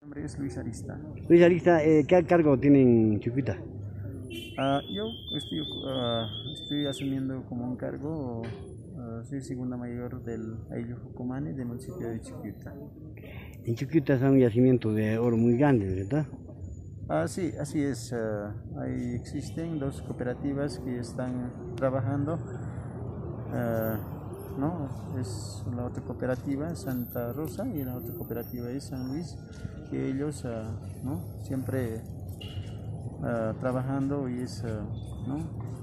Mi nombre es Luis Arista. Luis Arista, ¿qué cargo tiene en Chucuita? Yo estoy asumiendo como un cargo, soy segunda mayor del Ayllu Jucumani del municipio de Chiquiuta. En Chucuita son yacimientos de oro muy grandes, ¿verdad? Sí, así es. Ahí existen dos cooperativas que están trabajando. ¿No? Es la otra cooperativa, Santa Rosa, y la otra cooperativa es San Luis, que ellos ¿no? siempre trabajando y ¿no?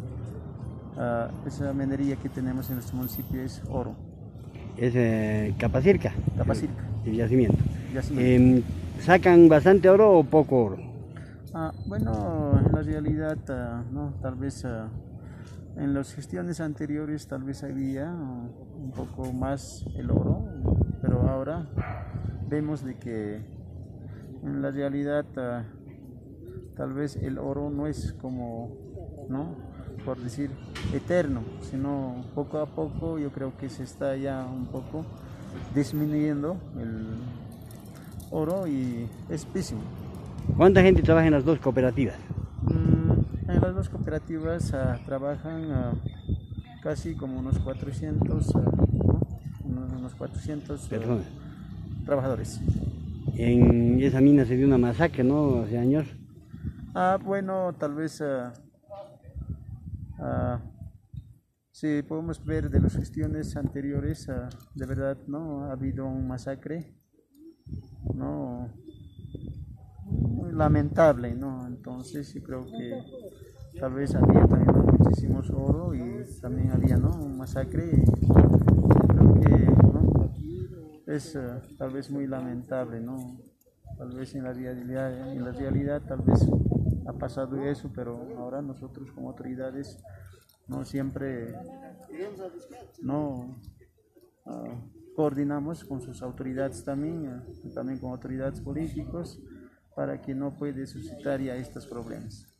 Esa minería que tenemos en nuestro municipio es oro, Es Capacirca, Capacirca, el yacimiento. yacimiento. ¿Sacan bastante oro o poco oro? Bueno, en la realidad, ¿no? Tal vez en las gestiones anteriores tal vez había un poco más el oro, pero ahora vemos de que en la realidad tal vez el oro no es como, ¿no? Por decir eterno, sino poco a poco yo creo que se está ya un poco disminuyendo el oro y es pésimo. ¿Cuánta gente trabaja en las dos cooperativas? En las dos cooperativas trabajan casi como unos 400, ¿no? unos 400 Personas. trabajadores. En esa mina se dio una masacre, ¿no? Hace años. Bueno, tal vez ah, si podemos ver de las gestiones anteriores, de verdad, ¿no? Ha habido un masacre, ¿no? Muy lamentable, ¿no? Entonces yo creo que tal vez había también, ¿no? muchísimos oro y también había, ¿no? un masacre. Y creo que, ¿no? es tal vez muy lamentable, ¿no? Tal vez en la realidad tal vez ha pasado eso, pero ahora nosotros como autoridades no siempre no coordinamos con sus autoridades también, también con autoridades políticos para que no puede suscitar ya estos problemas.